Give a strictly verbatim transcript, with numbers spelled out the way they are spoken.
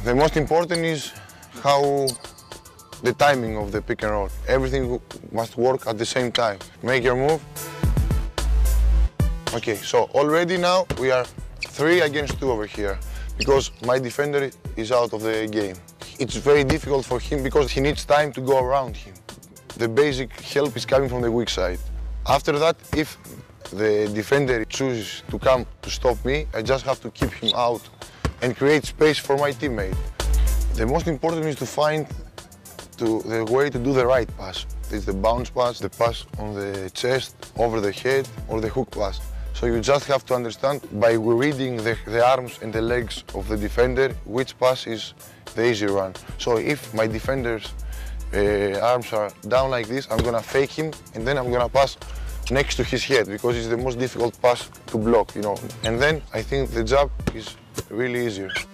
The most important is how the timing of the pick and roll. Everything must work at the same time. Make your move. Okay, so already now we are three against two over here because my defender is out of the game. It's very difficult for him because he needs time to go around him. The basic help is coming from the weak side. After that, if the defender chooses to come to stop me, I just have to keep him out and create space for my teammate. The most important is to find to the way to do the right pass. It's the bounce pass, the pass on the chest, over the head, or the hook pass. So you just have to understand by reading the, the arms and the legs of the defender which pass is the easy run. So if my defender's uh, arms are down like this, I'm gonna fake him and then I'm gonna pass next to his head because it's the most difficult pass to block, you know. And then I think the jab is really easier.